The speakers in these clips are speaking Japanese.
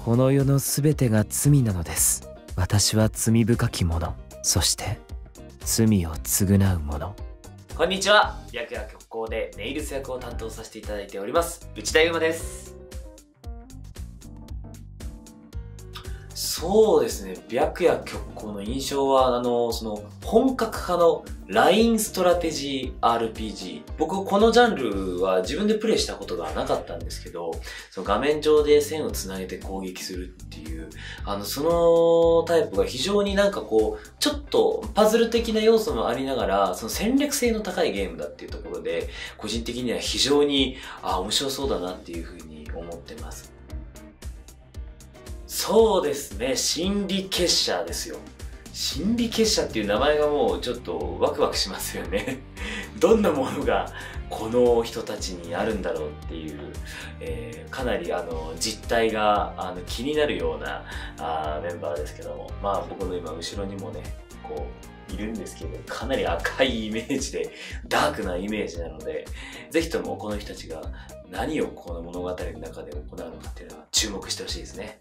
この世のすべてが罪なのです。私は罪深き者、そして罪を償う者。こんにちは。白夜極光でネイルス役を担当させていただいております内田祐馬です。そうですね、白夜極光の印象はその本格派のラインストラテジー RPG。僕このジャンルは自分でプレイしたことがなかったんですけど、その画面上で線をつなげて攻撃するっていう、そのタイプが非常になんかこう、ちょっとパズル的な要素もありながら、その戦略性の高いゲームだっていうところで、個人的には非常に、面白そうだなっていうふうに思ってます。そうですね、心理結社ですよ。心理結社っていう名前がもうちょっとワクワクしますよね。どんなものがこの人たちにあるんだろうっていう、かなり実態が気になるようなメンバーですけども、まあ僕の今後ろにもね、こういるんですけど、かなり赤いイメージでダークなイメージなので、ぜひともこの人たちが何をこの物語の中で行うのかっていうのは注目してほしいですね。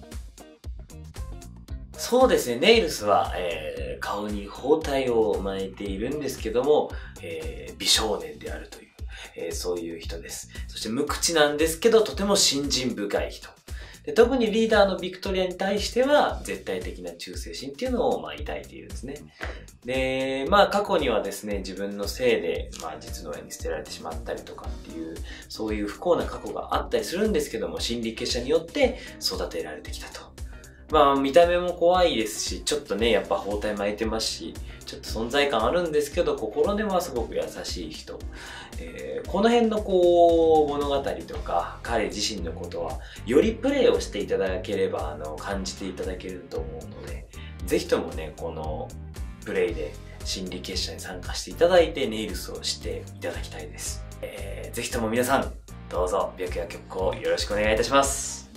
そうですね、ネイルスは、顔に包帯を巻いているんですけども、美少年であるという、そういう人です。そして無口なんですけど、とても信心深い人。で、特にリーダーのビクトリアに対しては、絶対的な忠誠心っていうのを、抱いているんですね。で、過去にはですね、自分のせいで、実の親に捨てられてしまったりとかっていう、そういう不幸な過去があったりするんですけども、心理結社によって育てられてきたと。見た目も怖いですし、ちょっとね、やっぱ包帯巻いてますし、ちょっと存在感あるんですけど、心根はすごく優しい人。この辺の物語とか、彼自身のことは、よりプレイをしていただければ、感じていただけると思うので、ぜひともね、このプレイで心理結社に参加していただいて、ネイルスをしていただきたいです。ぜひとも皆さん、どうぞ、白夜極光よろしくお願いいたします。